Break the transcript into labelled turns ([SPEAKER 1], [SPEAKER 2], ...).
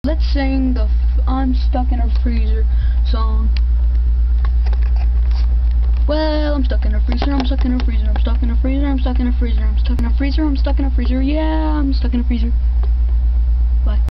[SPEAKER 1] Let's sing the I'm stuck in a freezer song. Well, I'm stuck in a freezer, I'm stuck in a freezer, I'm stuck in a freezer, I'm stuck in a freezer, I'm stuck in a freezer, I'm stuck in a freezer, yeah, I'm stuck in a freezer. Bye.